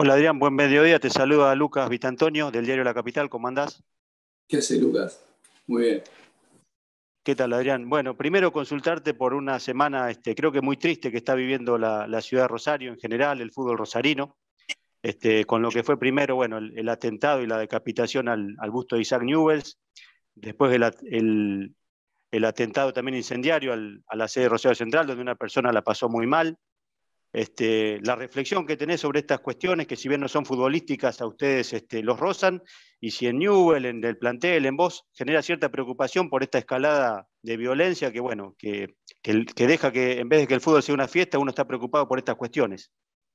Hola Adrián, buen mediodía. Te saluda Lucas Vitantonio del diario La Capital. ¿Cómo andás? ¿Qué hace Lucas? Muy bien. ¿Qué tal, Adrián? Bueno, primero consultarte por una semana, creo que muy triste que está viviendo la ciudad de Rosario en general, el fútbol rosarino, con lo que fue primero, bueno, el atentado y la decapitación al busto de Isaac Newells, después el atentado también incendiario a la sede de Rosario Central, donde una persona la pasó muy mal. La reflexión que tenés sobre estas cuestiones, que si bien no son futbolísticas, a ustedes los rozan, y si en Newell, en el plantel, en vos, genera cierta preocupación por esta escalada de violencia que, bueno, que deja que en vez de que el fútbol sea una fiesta, uno está preocupado por estas cuestiones.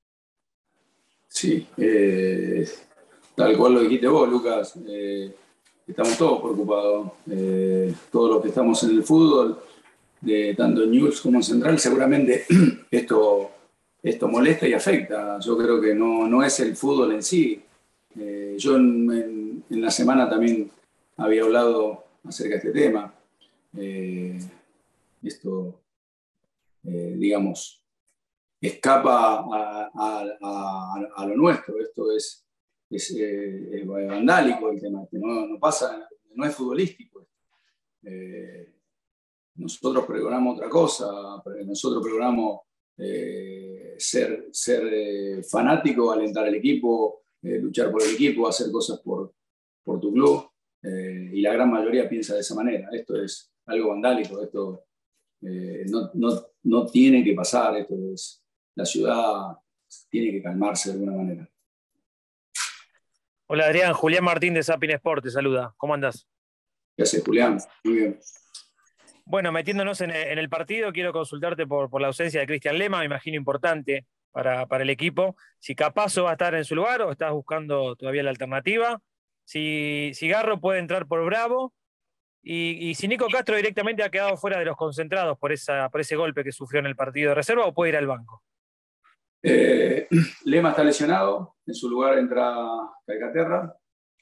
Sí, tal cual lo dijiste vos, Lucas. Estamos todos preocupados. Todos los que estamos en el fútbol, tanto en News como en Central, seguramente esto molesta y afecta. Yo creo que no es el fútbol en sí. Yo en la semana también había hablado acerca de este tema. Eh, Esto, digamos, escapa a lo nuestro. Esto es vandálico el tema, que no pasa, no es futbolístico. Eh, Nosotros pregonamos otra cosa, nosotros pregonamos ser fanático, alentar al equipo, luchar por el equipo, hacer cosas por tu club, y la gran mayoría piensa de esa manera. Esto es algo vandálico, esto no tiene que pasar, la ciudad tiene que calmarse de alguna manera. Hola Adrián, Julián Martín de Sapin Sport te saluda. ¿Cómo andás? ¿Qué haces, Julián? Muy bien. Bueno, metiéndonos en el partido, quiero consultarte por la ausencia de Cristian Lema, me imagino importante para el equipo. Si Capazo va a estar en su lugar o estás buscando todavía la alternativa. Si Garro puede entrar por Bravo. Y si Nico Castro directamente ha quedado fuera de los concentrados por ese golpe que sufrió en el partido de reserva o puede ir al banco. Lema está lesionado, en su lugar entra Calcaterra.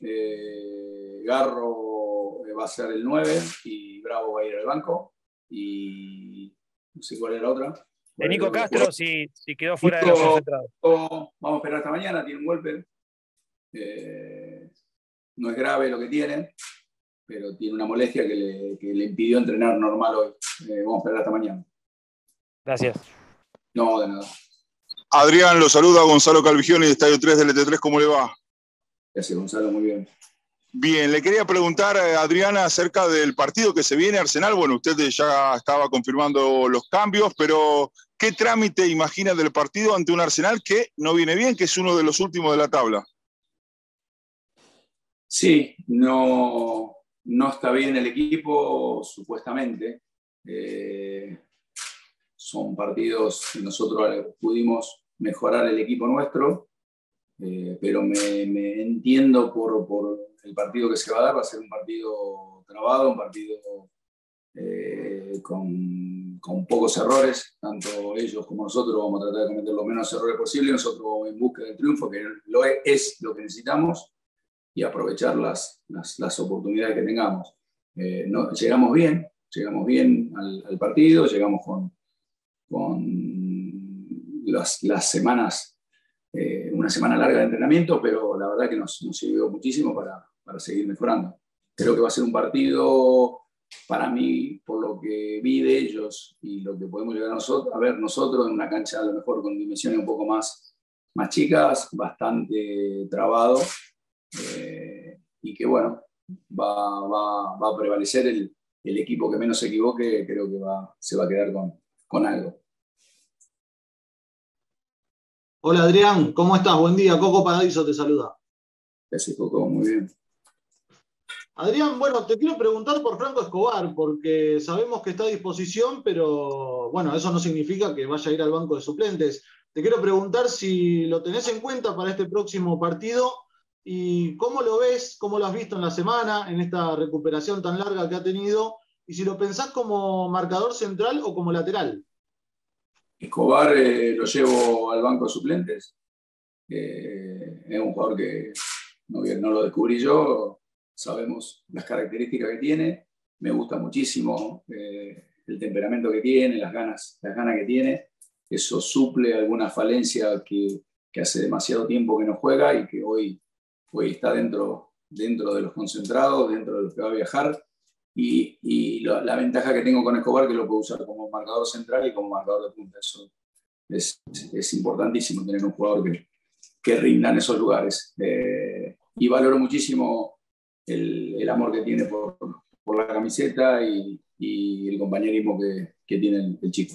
Garro va a ser el 9 y Bravo va a ir al banco. Y no sé cuál era la otra. De Nico Castro, si quedó fuera de los concentrados. Vamos a esperar hasta mañana, tiene un golpe. No es grave lo que tiene, pero tiene una molestia que le impidió entrenar normal hoy. Vamos a esperar hasta mañana. Gracias. No, de nada. Adrián, lo saluda Gonzalo Calvigioni de Estadio 3 del ET3, ¿cómo le va? Gracias, Gonzalo, muy bien. Bien, le quería preguntar a Adriana acerca del partido que se viene Arsenal. Bueno, usted ya estaba confirmando los cambios, pero ¿qué trámite imagina del partido ante un Arsenal que no viene bien, que es uno de los últimos de la tabla? Sí, no está bien el equipo, supuestamente. Son partidos que nosotros pudimos mejorar el equipo nuestro, pero me entiendo por el partido que se va a dar. Va a ser un partido trabado, un partido con pocos errores. Tanto ellos como nosotros vamos a tratar de cometer los menos errores posibles. Nosotros vamos en busca del triunfo, que es lo que necesitamos, y aprovechar las oportunidades que tengamos. Llegamos bien al partido, llegamos con las semanas, una semana larga de entrenamiento, pero la verdad que nos sirvió muchísimo para seguir mejorando. Creo que va a ser un partido, para mí, por lo que vi de ellos y lo que podemos llegar a ver nosotros en una cancha a lo mejor con dimensiones un poco más chicas, bastante trabado, y que bueno, va a prevalecer el equipo que menos se equivoque. Creo que se va a quedar con algo. Hola Adrián, ¿cómo estás? Buen día, Coco Paradiso te saluda. Gracias, Coco, muy bien. Adrián, bueno, te quiero preguntar por Franco Escobar, porque sabemos que está a disposición, pero bueno, eso no significa que vaya a ir al banco de suplentes. Te quiero preguntar si lo tenés en cuenta para este próximo partido y cómo lo ves, cómo lo has visto en la semana, en esta recuperación tan larga que ha tenido, y si lo pensás como marcador central o como lateral. Escobar lo llevo al banco de suplentes. Es un jugador que no lo descubrí yo, sabemos las características que tiene, me gusta muchísimo el temperamento que tiene, las ganas que tiene. Eso suple alguna falencia que que hace demasiado tiempo que no juega y que hoy está dentro de los concentrados, dentro de los que va a viajar. Y la ventaja que tengo con Escobar es que lo puedo usar como marcador central y como marcador de punta. Eso es importantísimo, tener un jugador que rinda en esos lugares. Y valoro muchísimo el amor que tiene por la camiseta y el compañerismo que tiene el chico.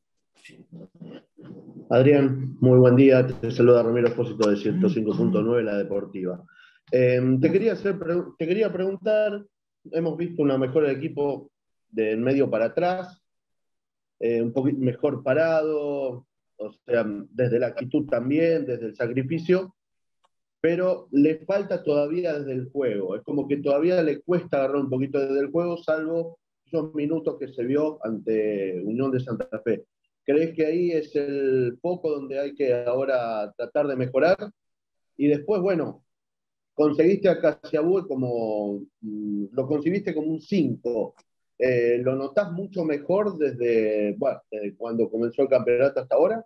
Adrián, muy buen día. Te saluda Ramiro Espósito de 105.9, La Deportiva. Te quería preguntar, hemos visto una mejora del equipo de medio para atrás, un poquito mejor parado, o sea, desde la actitud también, desde el sacrificio, pero le falta todavía desde el juego. Es como que todavía le cuesta agarrar un poquito desde el juego, salvo esos minutos que se vio ante Unión de Santa Fe. ¿Crees que ahí es el foco donde hay que ahora tratar de mejorar? Y después, bueno, conseguiste a Casiabue lo conseguiste como un 5. ¿Lo notás mucho mejor desde cuando comenzó el campeonato hasta ahora?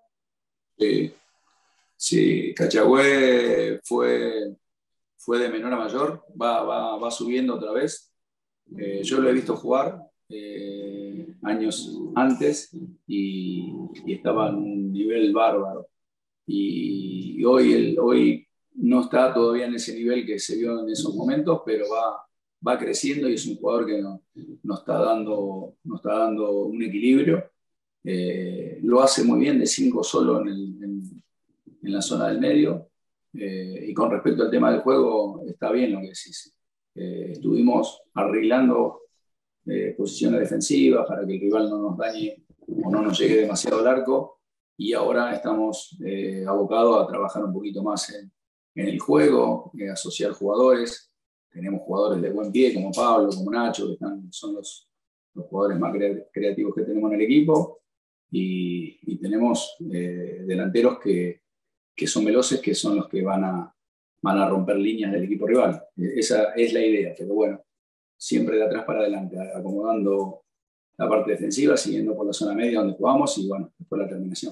Sí, Cachagüe fue de menor a mayor, va subiendo otra vez. Yo lo he visto jugar años antes y estaba en un nivel bárbaro. Y hoy no está todavía en ese nivel que se vio en esos momentos, pero va creciendo y es un jugador que nos está dando un equilibrio. Lo hace muy bien de 5 solo en la zona del medio. Y con respecto al tema del juego, está bien lo que decís. Estuvimos arreglando posiciones defensivas para que el rival no nos dañe o no nos llegue demasiado al arco, y ahora estamos abocados a trabajar un poquito más en el juego, asociar jugadores. Tenemos jugadores de buen pie como Pablo, como Nacho, que son los jugadores más creativos que tenemos en el equipo, y tenemos delanteros que son veloces, que son los que van a romper líneas del equipo rival. Esa es la idea, pero bueno, siempre de atrás para adelante, acomodando la parte defensiva, siguiendo por la zona media donde jugamos y bueno, después la terminación.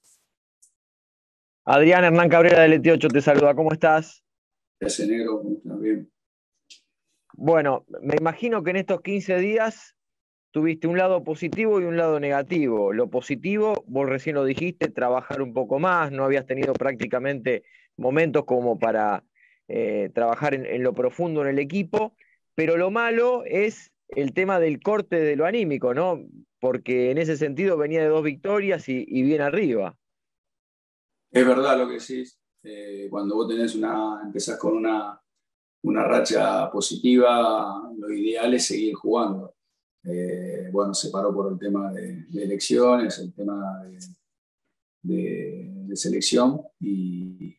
Adrián, Hernán Cabrera del ET8 te saluda, ¿cómo estás? Gracias, negro, ¿cómo estás? Bien. Bueno, me imagino que en estos 15 días tuviste un lado positivo y un lado negativo. Lo positivo, vos recién lo dijiste, trabajar un poco más, no habías tenido prácticamente momentos como para trabajar en lo profundo en el equipo, pero lo malo es el tema del corte de lo anímico, ¿no? Porque en ese sentido venía de 2 victorias y bien arriba. Es verdad lo que decís. Cuando vos empezás con una racha positiva, lo ideal es seguir jugando. Bueno, se paró por el tema de elecciones, el tema de selección y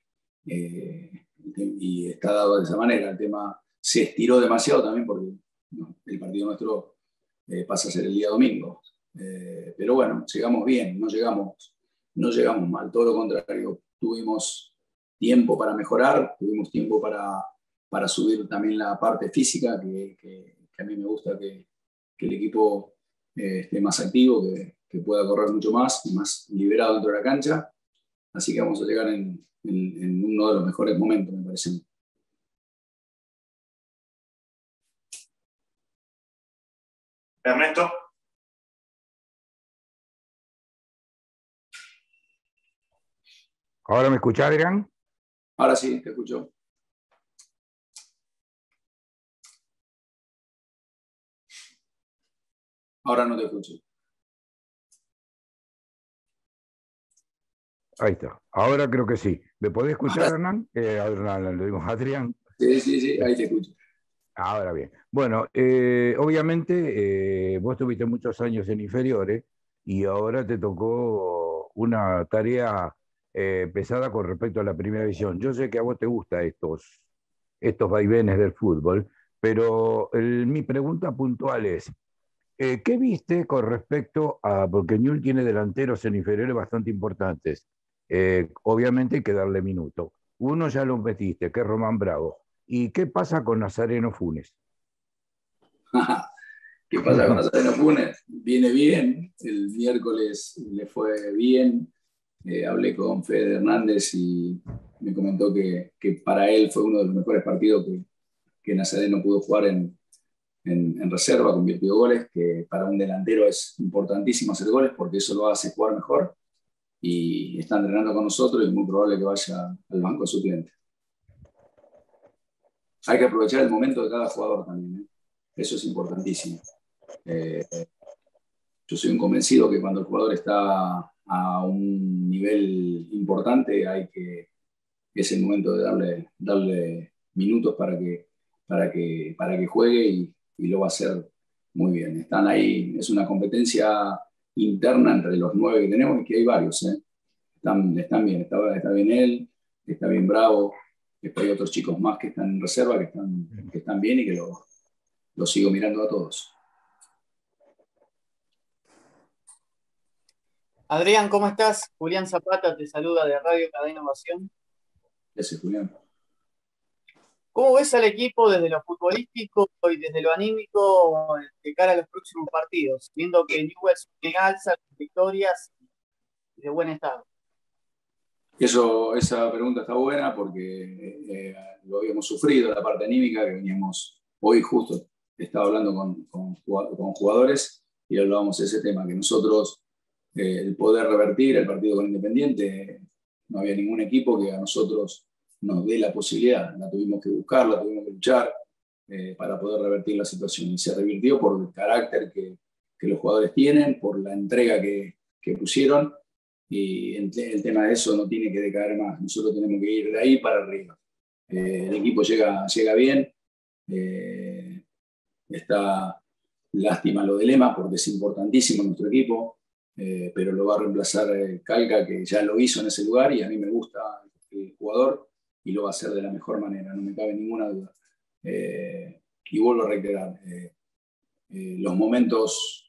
está dado de esa manera. El tema se estiró demasiado también porque el partido nuestro pasa a ser el día domingo. Pero bueno, llegamos bien, no llegamos mal, todo lo contrario. Tuvimos tiempo para mejorar, tuvimos tiempo para subir también la parte física, que a mí me gusta que el equipo esté más activo, que pueda correr mucho más liberado dentro de la cancha. Así que vamos a llegar en uno de los mejores momentos, me parece. Ernesto. ¿Ahora me escuchás, Adrián? Ahora sí, te escucho. Ahora no te escucho. Ahí está. Ahora creo que sí. ¿Me podés escuchar, Hernán? Hernán, lo digo, Adrián. Sí, ahí te escucho. Ahora bien. Bueno, obviamente vos tuviste muchos años en inferiores y ahora te tocó una tarea pesada con respecto a la primera división. Yo sé que a vos te gustan estos vaivenes del fútbol, pero mi pregunta puntual es, ¿qué viste con respecto a, porque Newell's tiene delanteros en inferiores bastante importantes? Obviamente hay que darle minuto. Uno ya lo metiste, que es Román Bravo. ¿Y qué pasa con Nazareno Funes? ¿Qué pasa con Nazareno Funes? Viene bien, el miércoles le fue bien, Hablé con Fede Hernández y me comentó que para él fue uno de los mejores partidos que Nazareno pudo jugar en reserva, convirtió goles, que para un delantero es importantísimo hacer goles porque eso lo hace jugar mejor, y está entrenando con nosotros y es muy probable que vaya al banco de suplente. Hay que aprovechar el momento de cada jugador también, ¿eh? Eso es importantísimo. Yo soy un convencido que cuando el jugador está a un nivel importante es el momento de darle minutos para que juegue y lo va a hacer muy bien. Están ahí, es una competencia interna entre los 9 que tenemos, y que hay varios, ¿eh? Están bien, está bien él, está bien Bravo, después hay otros chicos más que están en reserva, que están bien y que los sigo mirando a todos. Adrián, ¿cómo estás? Julián Zapata te saluda de Radio Cadena Ovación. Gracias, Julián. ¿Cómo ves al equipo desde lo futbolístico y desde lo anímico de cara a los próximos partidos? Viendo que Newell's tiene alza, victorias y de buen estado. Esa pregunta está buena porque lo habíamos sufrido, la parte anímica, que veníamos, hoy justo estaba hablando con jugadores y hablábamos de ese tema, que nosotros, el poder revertir el partido con Independiente, no había ningún equipo que a nosotros nos dé la posibilidad. La tuvimos que buscar, la tuvimos que luchar para poder revertir la situación, y se revirtió por el carácter que los jugadores tienen, por la entrega que pusieron, y el tema de eso no tiene que decaer más. Nosotros tenemos que ir de ahí para arriba. El equipo llega bien, está lástima lo de Lema porque es importantísimo en nuestro equipo, pero lo va a reemplazar Calca, que ya lo hizo en ese lugar, y a mí me gusta el jugador y lo va a hacer de la mejor manera, no me cabe ninguna duda. Y vuelvo a reiterar, los momentos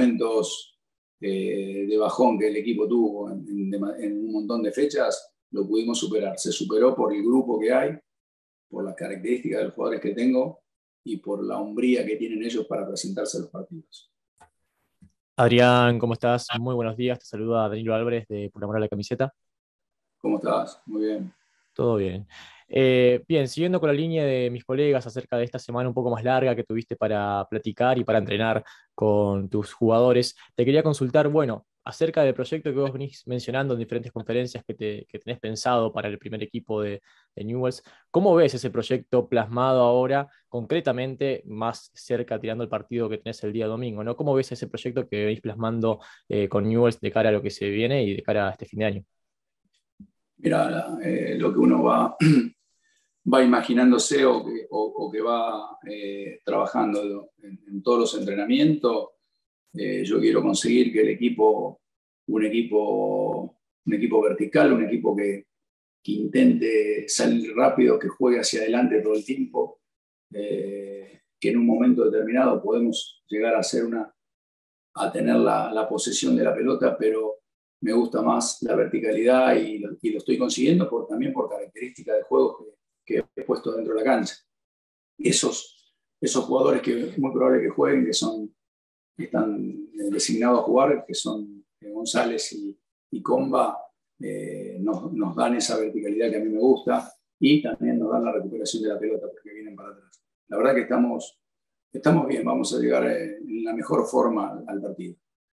de bajón que el equipo tuvo en un montón de fechas, lo pudimos superar. Se superó por el grupo que hay, por las características de los jugadores que tengo y por la hombría que tienen ellos para presentarse a los partidos. Adrián, ¿cómo estás? Muy buenos días, te saluda Danilo Álvarez de Por Amor a la Camiseta. ¿Cómo estás? Muy bien. Todo bien. Bien, siguiendo con la línea de mis colegas acerca de esta semana un poco más larga que tuviste para platicar y para entrenar con tus jugadores, te quería consultar, bueno, acerca del proyecto que vos venís mencionando en diferentes conferencias que tenés pensado para el primer equipo de Newell's. ¿Cómo ves ese proyecto plasmado ahora, concretamente, más cerca tirando el partido que tenés el día domingo, ¿no? ¿Cómo ves ese proyecto que venís plasmando con Newell's de cara a lo que se viene y de cara a este fin de año? Mira, lo que uno va imaginándose o que va trabajando en todos los entrenamientos, yo quiero conseguir que el equipo, un equipo vertical, un equipo que intente salir rápido, que juegue hacia adelante todo el tiempo, que en un momento determinado podemos llegar a tener la posesión de la pelota, pero me gusta más la verticalidad y lo estoy consiguiendo también por características de juego que he puesto dentro de la cancha. Esos jugadores que es muy probable que jueguen, que están designados a jugar, que son González y Comba, nos dan esa verticalidad que a mí me gusta, y también nos dan la recuperación de la pelota porque vienen para atrás. La verdad que estamos bien, vamos a llegar en la mejor forma al partido.